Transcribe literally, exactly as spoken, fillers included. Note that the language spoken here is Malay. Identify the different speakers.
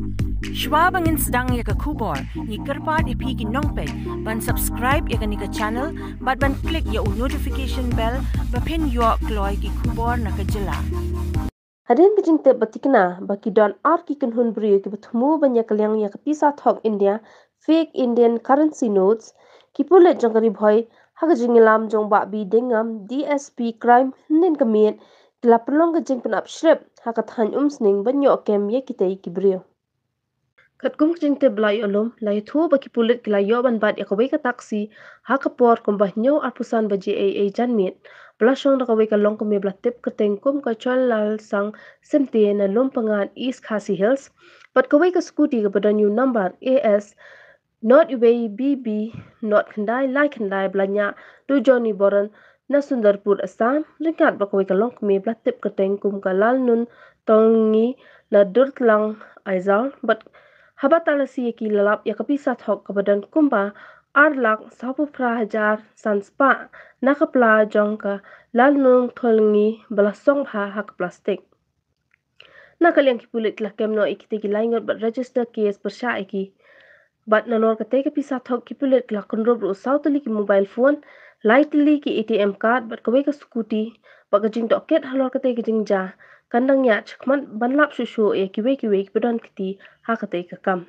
Speaker 1: Shwa bangin sedang ya ke kubor, ni kerpat ipi ki nongpet, ban subscribe ya ke ni ke channel, bat ban klik ya u notification bell, bapin yo kloy ki kubor na ke jela.
Speaker 2: Hadien ke jingtip thikna baki don ar ki kynhun briew ki thmu ban ïakylliang ya ke Pisa Thok India, fake Indian currency notes, ki Pulit jong Ri-Bhoi, haka jingïalam jong ba bi Diengngan, D S P crime hynnin ke miet, kila pynlong ke jingpynap shrip, haka thaiñ Umsning ban yo kem ya kitei ki briew. Kat kum jingtip blai olom, lai thu baki Pulit kila yo ban bat ya kawai ka taksi, haka por kumbah nyaw arpusan ba J A A jan miet, belasong da kawai ka long kumi bla tip keteng kum ka Chonglalsang Simte na Lumpyngngad East Khasi Hills, bat kawai ka skuti ka badan yung number A S not ubay B B not kandai lai kandai blanya do Joni Boron na Sundarpur Assam, ringat ba kawai ka long kumi bla tip keteng kum ka lal nun tongi na Durtlang Aizawl, bat habatala si ïakylliang ya Pisa Thok kabadan kumba ar Lakh sapu prahajar sanspa nakapla jong ka lalnung tholngi balasong ha hak plastik. Nakaliang ki Pulit la kemno ikiti ki laingot bat register case bersya iki. Bat nanor kate ka Pisa Thok ki Pulit la kunrob ru sautali ki mobile phone, lightly ki A T M card bat kawai ka skuti, bat ka jing doket halor kate ka jing ja. Kandang ya cakmat banlap susu ya kiwe kiwe kibadan kiti hakate kakam.